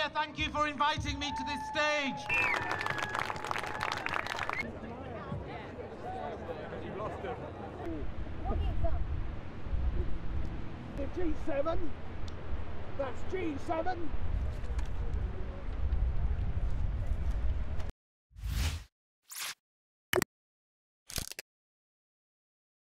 thank you for inviting me to this stage. You've lost him. The G7. That's G7.